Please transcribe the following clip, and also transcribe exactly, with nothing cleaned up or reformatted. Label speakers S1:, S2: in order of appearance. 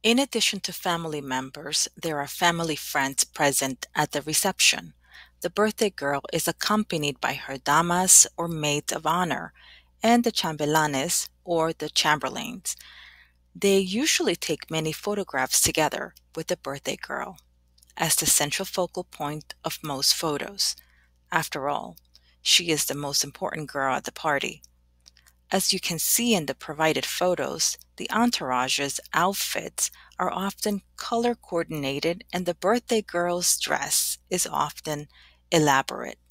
S1: In addition to family members, there are family friends present at the reception. The birthday girl is accompanied by her damas or maids of honor and the chambelanes or the chamberlains. They usually take many photographs together with the birthday girl as the central focal point of most photos. After all, she is the most important girl at the party. As you can see in the provided photos, the entourage's outfits are often color coordinated and the birthday girl's dress is often elaborate.